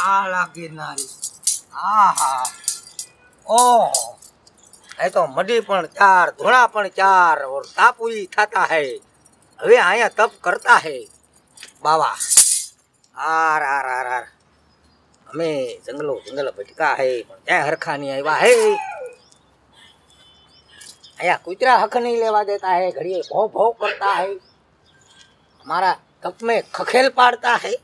आला गिरनारी आहा ओह ये तो मडी पण चार धोड़ा पण चार और तापुई थाता है હવે આયા તપ કરતા है बाबा आर आर आर आर हमें जंगलों जंगल भटका है क्या हरखा नहीं आया है आया कुतरा हक नहीं लेवा देता है घड़िए भौ भौ करता है हमारा तप में खखेल पाड़ता है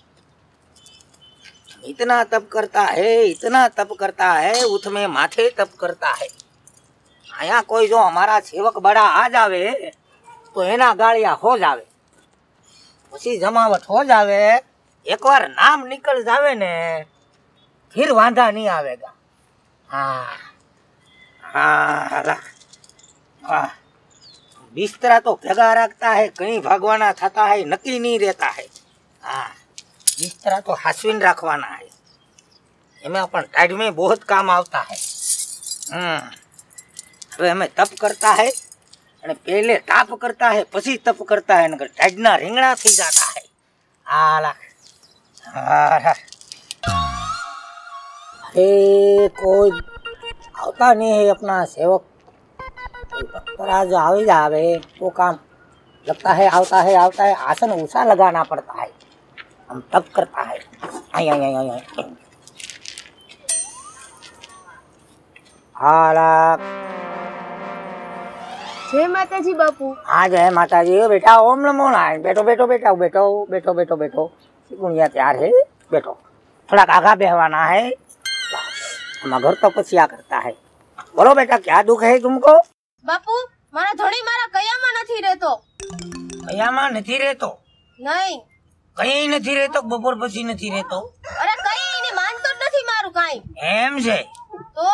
इतना तप करता है इतना तप करता है उठ में माथे तप करता है आया कोई जो हमारा सेवक बड़ा आ जावे तो एना गालिया हो जावे पछी जमावट हो जावे एक बार नाम निकल जावे ने फिर वांधा नहीं आवेगा। हाँ हाँ हाँ बिस्तरा तो भेगा रखता है कहीं भगवाना थता है नक्की नहीं रहता है। हाँ बिस्तरा तो हासवीन रखवाना है एमें अपन टाइड में बहुत काम आता है। હવે हमें तप करता है અને पहले ताप करता है पछी तप करता है नगर टाइडना રીંગણા થઈ जाता है। आला अरे कोई आता नहीं है अपना सेवक भक्तराज आवे जावे तो काम लगता है आता है आसन ऊंचा लगाना पड़ता है हम तप करता है। आई आई आई आई आला जय माताजी बापू। हाँ जय माताजी बेटा ओम नमो नारायण बैठो बैठो बेटा बैठो बैठो बैठो बैठो गुड़िया तैयार है बैठो थोड़ा आगा बेहवाना है हम घर तो पछिया करता है। बोलो बेटा क्या दुख है तुमको? बापू मारा धणी मारा कयामा નથી રહેતો। कयामा નથી રહેતો? नहीं कहीं નથી રહેતો બપોર પછી નથી રહેતો? अरे कई ने मानतो જ નથી મારું કાઈ। એમ છે તો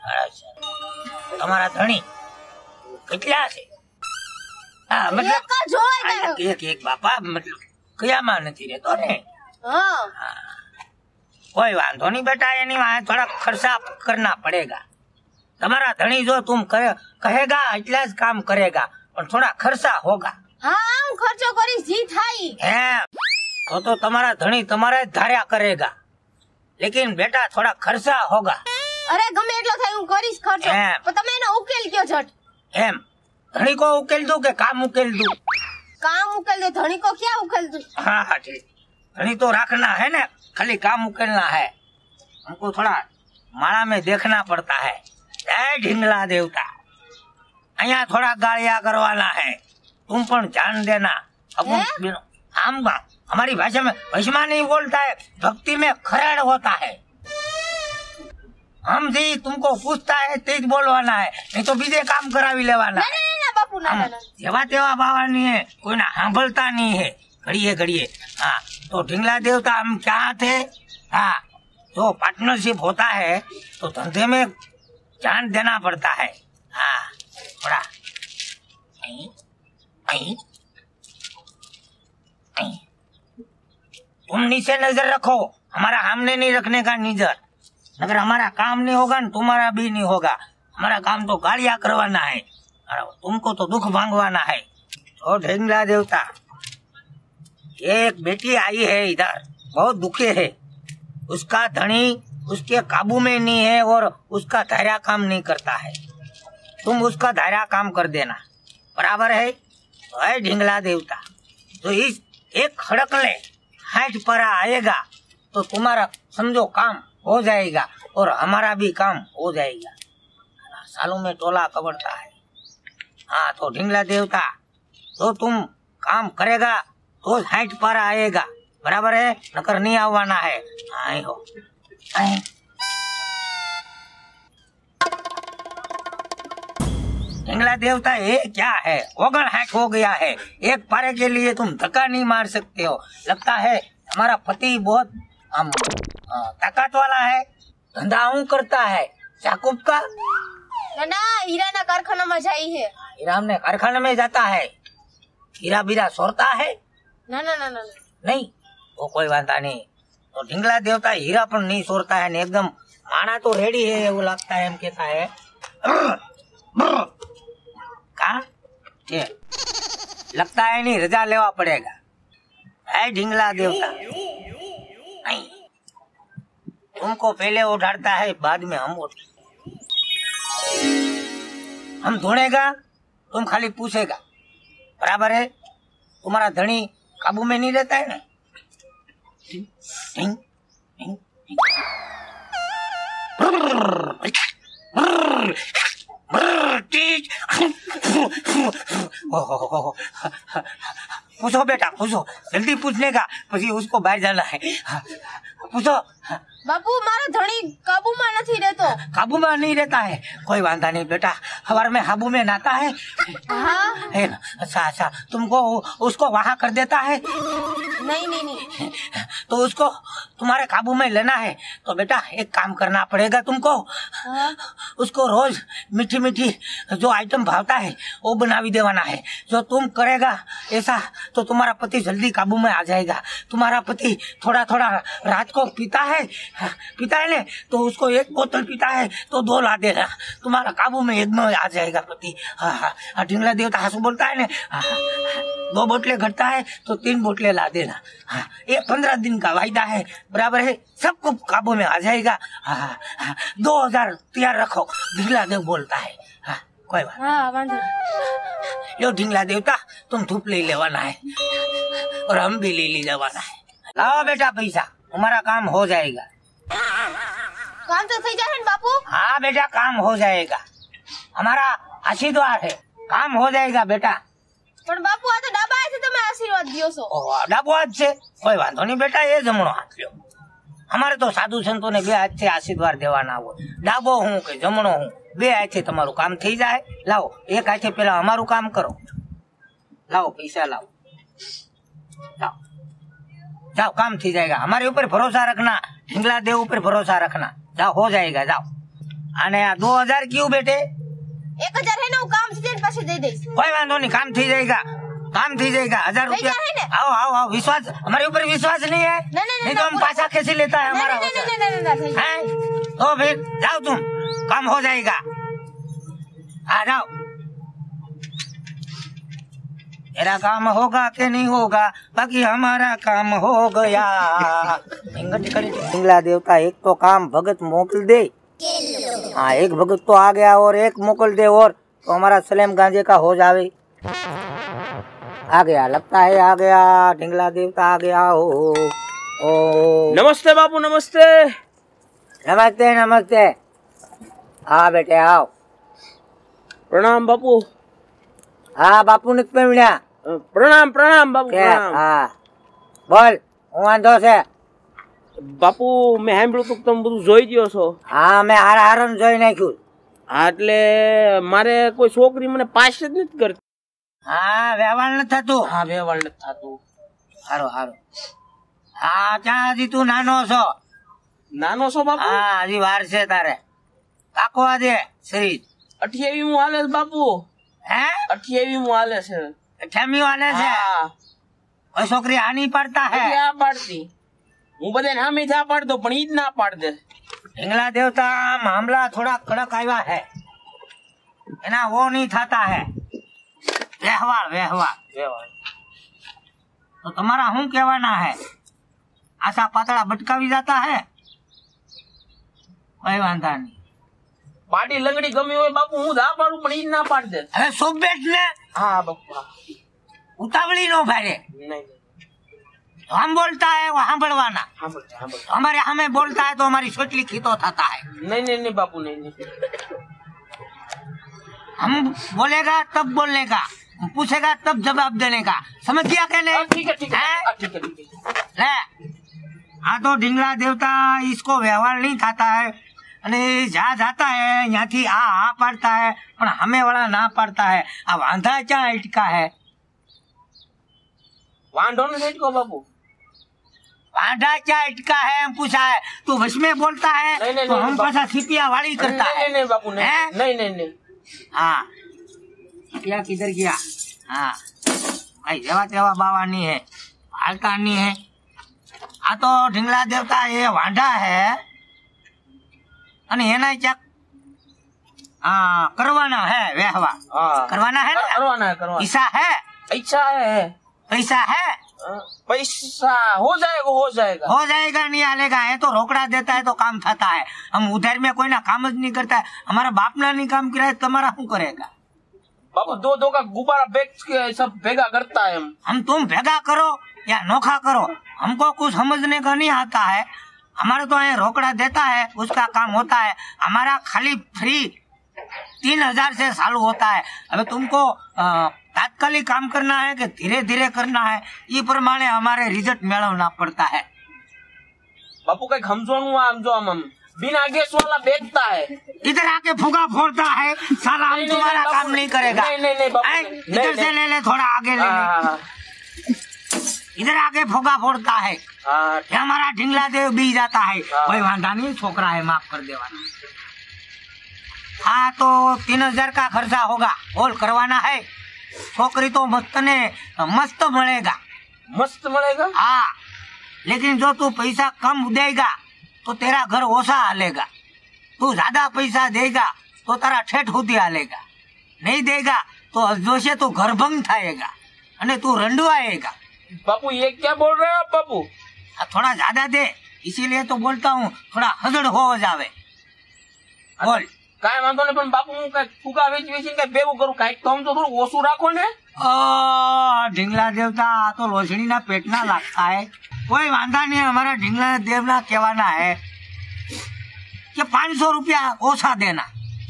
તમારા ધણી કેટલા છે? હા मतलब એક જ હોય ને એક એક બાપા मतलब કયામાં નથી રહેતો ને। हां कोई वांधो नहीं बेटा एनी वहां थोड़ा खर्चा करना पड़ेगा। तुम्हारा धनी जो तुम कहेगा इतना काम करेगा पर थोड़ा खर्चा होगा। हां हम खर्चो करी जी थाई है तो तुम्हारा धनी तुम्हारे धार्या करेगा लेकिन बेटा थोड़ा खर्चा होगा। अरे गमे એટલો થાય હું કરીશ ખર્ચો પણ તમે એનો ઉકેલ કયો झट। एम धनी को उकेल दूं के काम उकेल दूं? काम उकेल दे धनी को क्या उकेल दूं? हाँ हाँ ठीक धनी तो रखना है ना खाली काम उकेलना है हमको थोड़ा माला में देखना पड़ता है। जय ढिंगला देवता अया थोड़ा गालिया करवाना है तुम पण जान देना। अब हम हमारी भाषा में भस्मा नहीं बोलता है भक्ति में खरेड़ होता है। हम जी तुमको पूछता है तेज बोलवाना है नहीं तो बीजे काम करावी लेवाना। ना बापू ना जेवा तेवा बाबा नहीं है कोई ना सांभळता नहीं है घड़िए घड़िए। हाँ तो ढिंगला देवता हम क्या थे? हाँ जो पार्टनरशिप होता है तो धंधे में जान देना पड़ता है। हाँ थोड़ा तुम नीचे नजर रखो हमारा सामने नहीं रखने का नजर अगर हमारा काम नहीं होगा न तुम्हारा भी नहीं होगा। हमारा काम तो गालियां करवाना है तुमको तो दुख भांगवाना है। तो ढिंगला देवता एक बेटी आई है इधर बहुत दुखी है उसका धनी उसके काबू में नहीं है और उसका धार्या काम नहीं करता है तुम उसका धार्या काम कर देना बराबर है। तो है ढिंगला देवता तो इस एक खड़कले हाथ पर आएगा तो तुम्हारा समझो काम हो जाएगा और हमारा भी काम हो जाएगा। सालों में टोला कबड़ता है। हाँ तो ढिंगला देवता तो तुम काम करेगा तो हाइट पर आएगा बराबर है नकर नहीं आवाना है। आए हो आए। ढिंगला देवता ये क्या है ओगन हाइट हो गया है एक पारे के लिए तुम धक्का नहीं मार सकते हो। लगता है हमारा पति बहुत ताकत वाला है धंधा करता है चाकूब का ना हीरा ना कारखाना में जाई है। हीरा ने कारखाने में जाता है हीरा बीरा सोरता है? ना ना ना ना नहीं वो कोई वांधा नहीं। तो ढिंगला देवता हीरा पर नहीं सोरता है ने एकदम माना तो रेडी है वो लगता है हम कहता है कहा लगता है नहीं रजा लेवा पड़ेगा है ढिंगला देवता नहीं तुमको पहले उठाता है, बाद में हम ढूंढेगा, तुम खाली पूछेगा, बराबर है? तुम्हारा धनी काबू में नहीं रहता है ना? पूछो बेटा, पूछो, जल्दी पूछने का, પછી उसको बाहर जाना है। पूछो। बापू मारा धनी काबू में नहीं रहतो। काबू में नहीं रहता है, कोई वांधा नहीं बेटा, हवार में हाबू में नहाता है। हाँ? अच्छा अच्छा, तुमको उसको वहाँ कर देता है? नहीं। तो उसको तुम्हारे काबू में लेना है तो बेटा एक काम करना पड़ेगा तुमको। हाँ? उसको रोज मीठी मीठी जो आइटम भावता है वो बनावी देवाना है। जो तुम करेगा ऐसा तो तुम्हारा पति जल्दी काबू में आ जाएगा। तुम्हारा पति थोड़ा थोड़ा रात को पीता है ने, तो उसको एक बोतल पीता है तो 2 ला देना, तुम्हारा काबू में एकदम आ जाएगा पति। हाँ, ढिंगला देवता हंसू बोलता है ने, 2 बोतलें घटता है तो 3 बोतलें ला देना। ये 15 दिन का वायदा है, बराबर है? सबको काबू में आ जाएगा। 2000 तैयार रखो, ढिंगला देव बोलता है। कोई बात। यो ढिंगला देवता तुम धूप ले लेवाना है और हम भी ले जावाना है। लाओ बेटा पैसा, तुम्हारा काम हो जाएगा। काम तो થઈ जाए बापू। हाँ बेटा, काम हो जाएगा, हमारा आशीर्वाद है, काम हो जाएगा बेटा। पर बापू आ तो डाबा से તમે આશીર્વાદ દિયો છો। डाबो हाथ से कोई वांधो नहीं बेटा, ये जमणो हाथ लो। हमारे तो साधु संतों ने 2 हाथ से आशीर्वाद देवाना हो। डाबो हूँ के जमणो हूँ, 2 हाथ से તમારું काम થઈ जाए। लाओ, एक हाथ से पहला हमारू काम करो। लाओ पैसा, लाओ जाओ, काम थी जाएगा। हमारे ऊपर भरोसा रखना, ढिंगला देव ऊपर भरोसा रखना। जाओ, हो जाएगा, जाओ। आने 2000 क्यों बेटे? 1000 है ना, काम से देने पैसे दे दे। कोई वांधो नहीं, काम थी जाएगा, काम थी जाएगा। 1000 रुपया। आओ, विश्वास, हमारे ऊपर विश्वास नहीं है? नहीं तो हम पैसा कैसे लेता है हमारा? नहीं। तो फिर जाओ तुम, काम हो जाएगा। आ जाओ, मेरा काम होगा कि नहीं होगा, बाकी हमारा काम हो गया। ढिंगला देवता एक तो काम भगत मोकल दे। हाँ, एक भगत तो आ गया और एक मोकल दे और तो हमारा सलेम गांजे का हो जावे। आ गया, लगता है आ गया, ढिंगला देवता आ गया। ओ नमस्ते बापू, नमस्ते। नमस्ते नमस्ते। हाँ बेटे आओ। प्रणाम बापू। हाँ बापू ने मिला। प्रणाम प्रणाम बापू, प्रणाम। हाँ बोल, હું વાંધો છે? બાપુ મેં સાંભળ્યું તું તમે બધું જોઈ ગયો છો? હા, મેં હારણ જોઈ નાખ્યું। એટલે મારે કોઈ છોકરી મને પાસ જ નથી કરતી। હા, વ્યવહાર નથી થતું। હા, વ્યવહાર નથી થતું। હારું। હા, ત્યાં હજી તું નાનો છો? નાનો છો બાપુ? હા, હજી વાર છે તારે। કાકવા દે શરીર। 28મું હાલે છે બાપુ। હે? 28મું હાલે છે। 28મું હાલે છે? કોઈ છોકરી આ નહીં પાડતા હે? આ પાડતી, હું બધાને હામે જ આ પાડતો પણ ઈ જ ના પાડ દે। ढिंगला देवता मामला थोड़ा कड़क आया है ना, वो नहीं थाता है। व्यवहार तो तुम्हारा हूँ कहवाना है, आशा पातड़ा बटकावी जाता है। कोई वांधा नहीं, पाटी लंगड़ी गमी हो बापू, હું જ આ પાડું પણ ઈ જ ના પાડ દે। अरे सुख बैठ ने। हाँ बापू, उतावली नो भाई, नहीं हम बोलता है वहाँ बढ़वाना। हमारे हमें बोलता है तो हमारी सोचली खीतो थाता है। नहीं बापू, नहीं। हम बोलेगा तब बोलने का, पूछेगा तब जवाब देने का, समझ गया क्या नहीं? ठीक है। हाँ तो ढिंगला देवता इसको व्यवहार नहीं खाता है, અને જ્યાં જાતા है यहाँ थी आ पाड़ता है पर हमें वाला ना पाड़ता है। आ वांधा क्या अटका है? वांढो ने अटको बापू, वांधा क्या अटका है हम पूछा है, तू वश में बोलता है नहीं, तो हम पासा सिपिया वाली करता है। नहीं बापू, नहीं। हाँ, सिपिया किधर गया? हाँ भाई, जेवा तेवा बावा नहीं है, हालता नहीं है। आ तो ढिंगला देवता ये वांढा है અને એના ચક करवाना है व्यवहार। करवाना है ना? करवाना है। पैसा है? पैसा है। पैसा है? पैसा हो जाएगा नहीं हालेगा। है तो रोकड़ा देता है तो काम થતા है। हम उधर में कोई ना काम ज नहीं करता है। हमारा बाप ना नहीं काम किया है, तुम्हारा શું करेगा? बापू दो का गुब्बारा बेच सब भेगा करता है। हम तुम भेगा करो या नोखा करो, हमको कुछ समझने का नहीं आता है। हमारा तो यहाँ रोकड़ा देता है, उसका काम होता है। हमारा खाली फ्री 3000 से चालू होता है। अभी तुमको तात्कालिक काम करना है कि धीरे धीरे करना है, ये प्रमाणे हमारे रिजल्ट मेळवना पड़ता है। बापू कई समझो हम बिना गैस वाला बेचता है, इधर आके फुगा फोड़ता है साला। हम तुम्हारा काम नहीं करेगा। नहीं इधर से ले ले, थोड़ा आगे ले ले। इधर आके फुगा फोड़ता है, हमारा ढिंगला देव बी जाता है। कोई वांधा नहीं, छोकरा है, माफ कर देवाना। हाँ तो 3000 का खर्चा होगा, बोल करवाना है। छोकरी तो मस्त मिलेगा। हाँ, लेकिन जो तू पैसा कम देगा तो तेरा घर ओसा हालेगा। तू ज्यादा पैसा देगा तो तेरा ठेठ होती हालेगा। नहीं देगा तो जोशे तू घर भंग थाएगा अने तू रंडवाएगा। बापू ये क्या बोल रहे हो बापू? थोड़ा ज्यादा दे, इसीलिए तो बोलता हूँ, थोड़ा हजड़ हो जावे। बोल काय वांधो नहीं, पण बापू હું કઈ ફુગા વેચી કઈ ભેગું કરું, કઈક તો આમ તો થોડું ઓછું રાખો ને। ढींगला देवता तो लोचड़ी ना पेटना लगता है। कोई वांधा नहीं, हमारा ढींगला देवना कहवाना है कि 500 रुपया ओछा देना,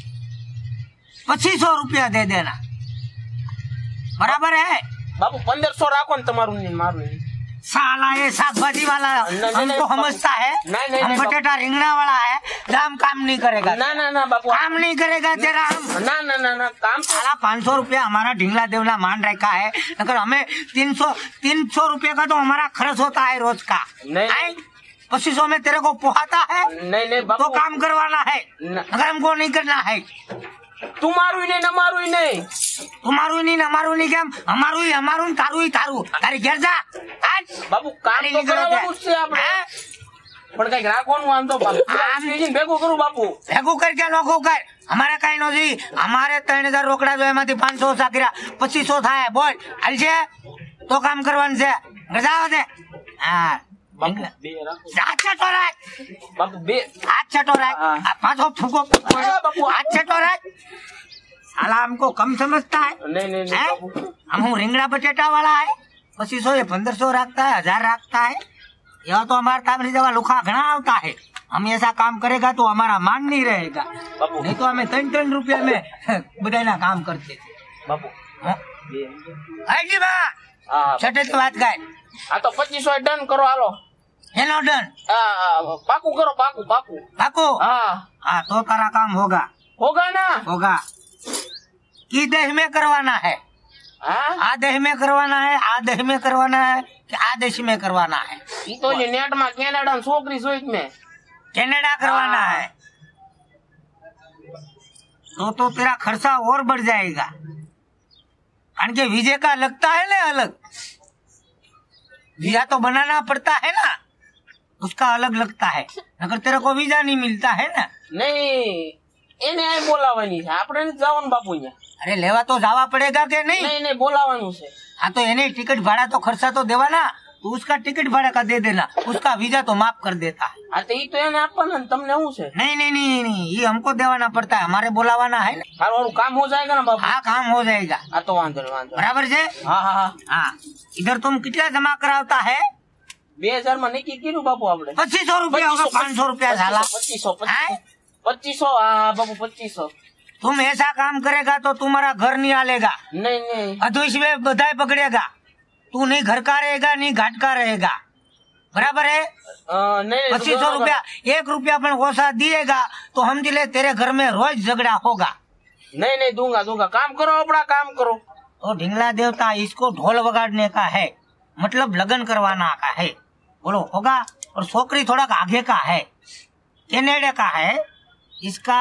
2500 रुपया दे देना, बराबर है? बापू 1500 राखो ने तमारू ने मारू। साला ये शाकभाजी वाला हमको समझता है। हम बटेटा रिंगना वाला है, हम काम नहीं करेगा। ना बापू काम नहीं करेगा तेरा। हम ना काम साला 500 रुपया हमारा ढींगला देवला मान रखा है, अगर हमें 300 रुपये का तो हमारा खर्च होता है रोज का। 2500 में तेरे को पोहाता है? नहीं बापू, तो काम करवाना है, अगर हमको नहीं करना है। तुम्हारू नहीं नमारू नहीं, तुम्हारू नहीं नमारू नहीं, क्या हमारू तारू तारी घर जा। बापू काम तो करावવાનું છે આપણે, પણ કઈ રાખવાનું વાંધો ભેગું કરું બાપू। ભેગું કર કે નોખું કર, हमारे कई नहीं। हमारे 3000 रोकड़ा जो एमांथी 500 ओछा कर्या 2500 थाय। बोल हाल छे तो काम करवानुं छे, रजावा दे। हां हाथ छटो राख बापू, बे हाथ छटो राख, पाछो फूको बापू, हाथ छटो राख। साला हमको कम समझता है। नहीं बापू, हम रिंगड़ा बटेटा वाला है, 2500 या 1500 रखता है, 1000 रखता है। यह तो हमारे तामरी जवा लुखा घना आवता है। हम ऐसा काम करेगा तो हमारा मान नहीं रहेगा, नहीं तो हमें 3 रुपया में बधाई काम करते थे बापू। छठे की बात काय? हाँ तो 2500 डन करो, हालो हेलो डन। पाकू करो, पाकू। हाँ तो तारा काम होगा ना? होगा। की देश में करवाना है? आदेश में करवाना है, आदेश में करवाना है कि आदेश में करवाना है? तो ये नेट में कैनेडा छोकरी सोच में कैनेडा करवाना है तो तेरा खर्चा और बढ़ जाएगा, कारण के वीजे का लगता है ना अलग। वीजा तो बनाना पड़ता है ना, उसका अलग लगता है, अगर तेरे को वीजा नहीं मिलता है ना। नहीं એને આ બોલાવવાની છે, આપણે નથી જવાનું બાપુ અહીંયા। अरे लेवा तो जावा पड़ेगा के नहीं? नहीं बोलावવાનું છે। हाँ तो इन्हें टिकट भाड़ा तो खर्चा तो देवाना, तो उसका टिकट भाड़ा का दे देना, उसका वीजा तो माफ कर देता है। हाँ तो ये तो એને આપવાના ને તમને શું છે? नहीं, ये हमको देवाना पड़ता है, हमारे बुलावाना है। और काम हो जाएगा ना बाबू? हाँ काम हो जाएगा। हाँ तो वांधो बराबर है। हाँ इधर तुम कितना जमा करावता है? 2000 में नहीं कीधું बापू આપણે? 2500 रुपया होगा, 500 रुपया झाला। 2500 हाँ बाबू 2500। तुम ऐसा काम करेगा तो तुम्हारा घर नहीं आलेगा। नहीं अधोश में बधाई पकड़ेगा, तू नहीं घर का रहेगा नहीं घाट का रहेगा, बराबर है? नहीं 2500 रुपया 1 रुपया अपन ओसा दिएगा तो हम दिले तेरे घर में रोज झगड़ा होगा। नहीं दूंगा, काम करो अपना काम करो। तो ढिंगला देवता इसको ढोल वगाड़ने का है, मतलब लगन करवाना का है, बोलो होगा? और छोकरी थोड़ा आगे का है, कैनेडा का है, इसका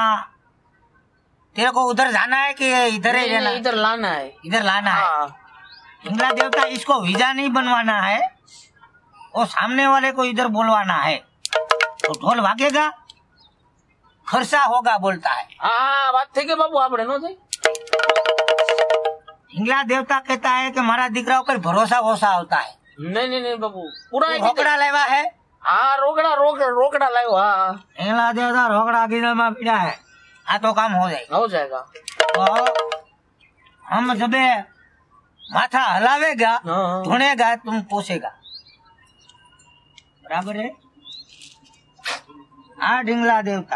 तेरे को उधर जाना है कि इधर ही जाना? इधर लाना है, इधर लाना है। ढिंगला देवता इसको वीजा नहीं बनवाना है, और सामने वाले को इधर बोलवाना है, तो ढोल भागेगा, खर्चा होगा बोलता है। हाँ बात थी के बाबू आपने नो थे। ढिंगला देवता कहता है कि मारा दीकरा पर भरोसा वोसा होता है, नहीं बापू पूरा रोकड़ा लेवा है हाँ रोकड़ा लायो हाँ ढींगला देवता रोकड़ा गिरल में पीड़ा है आ तो काम हो जाएगा तो हम जब माथा हलावेगा धुनेगा तुम पोसेगा बराबर है। आ ढींगला देवता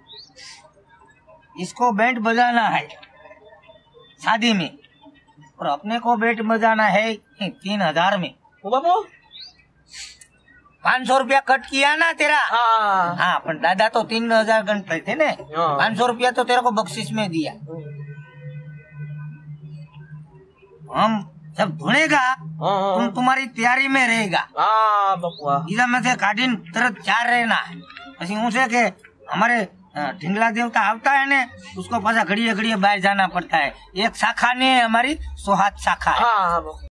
इसको बैंड बजाना है शादी में और अपने को बैंड बजाना है 3000 में। बाबू 500 रुपया कट किया ना तेरा हाँ पर दादा तो 3000 गणते थे ने 500 रुपया तो तेरे को बख्शिश में दिया। हम जब धुनेगा तुम तुम्हारी तैयारी में रहेगा इधर में से काटिन तरत चार रहना है પછી હું છે કે हमारे ढींगला देवता આવતા है ने उसको पासा घड़िए घड़िए बाहर जाना पड़ता है। एक शाखा ने हमारी 100 हाथ शाखा है।